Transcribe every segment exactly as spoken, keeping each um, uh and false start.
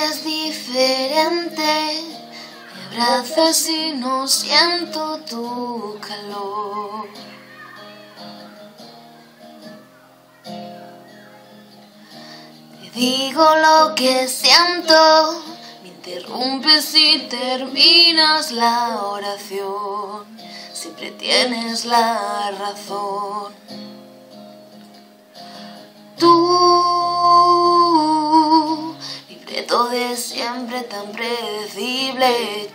eres diferente, me abrazas y no siento tu calor. Te digo lo que siento, me interrumpes y terminas la oración. Siempre tienes la razón. Tú, libreto de siempre tan predecible,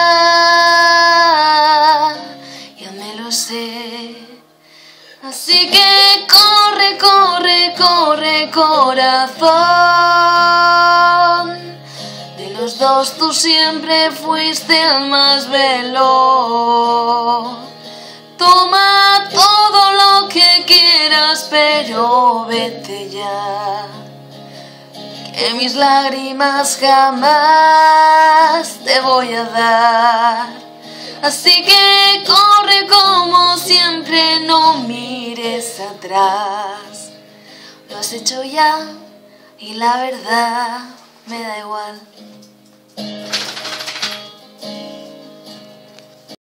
ya, ya me lo sé. Así que corre, corre, corre, corazón. De los dos tú siempre fuiste el más veloz. Toma todo lo que quieras, pero vete ya, que mis lágrimas jamás te voy a dar. Así que corre como siempre, no mires atrás. Lo has hecho ya y la verdad me da igual.